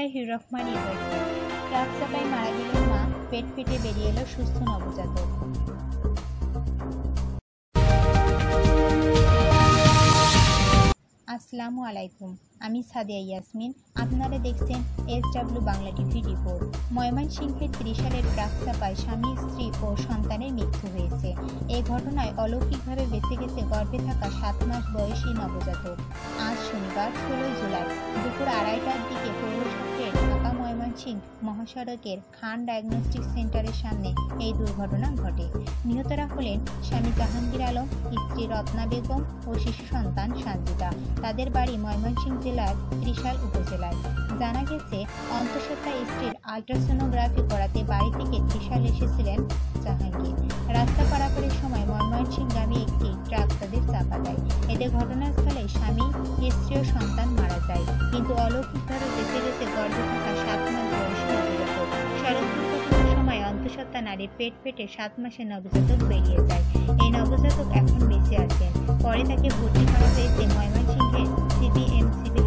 বিসমিল্লাহির রহমানির রহিম। ট্রাক চাপায় মারা গেলেন মা, পেট ফেটে বেরিয়ে এলো সুস্থ নবজাতক। আসসালামু আলাইকুম, আমি সাদিয়া ইয়াসমিন। আপনারা দেখছেন SW বাংলা টিভি রিপোর্ট। ময়মনসিংহের ত্রিশালের ট্রাক চাপায় স্বামী, স্ত্রী ও সন্তানের মৃত্যু হয়েছে। এই ঘটনায় অলৌকিকভাবে বেঁচে গেছে গর্ভে থাকা 7 মাস বয়সী নবজাতক। আজ শনিবার 16 জুলাই দুপুর 2:30টার দিকে পৌরসভার ঢাকা ময়মনসিংহ মহাসড়কের খান ডায়াগনস্টিক সেন্টারের সামনে এই দুর্ঘটনা ঘটে। নিহতরা হলেন স্বামী জাহাঙ্গীর আলম, স্ত্রী রত্না বেগম ও শিশু সন্তান সঞ্জিতা। তাদের বাড়ি ময়মনসিংহ জেলার ত্রিশাল উপজেলায়। জানা গেছে, অন্তঃসত্ত্বা স্ত্রীর আল্ট্রাসোনোগ্রাফি করাতে বাড়ি থেকে ত্রিশাল এসেছিলেন জাহাঙ্গীর। রাস্তা পারাপারের সময় ময়মনসিংহগামী একটি ট্রাক তাদের চাপা দেয়। এতে ঘটনাস্থলে স্বামী, স্ত্রী ও সন্তান মারা যায়, কিন্তু অলৌকিকভাবে বেঁচে গেছে গর্ভে থাকা 7 মাস বয়সী নবজাতক। সড়ক দুর্ঘটনার সময় অন্তঃসত্ত্বা নারীর পেট ফেটে 7 মাসের নবজাতক বেরিয়ে যায়। এই নবজাতক এখন বেঁচে আছেন। পরে তাকে ভর্তি করা হয়েছে ময়মনসিংহের CBMC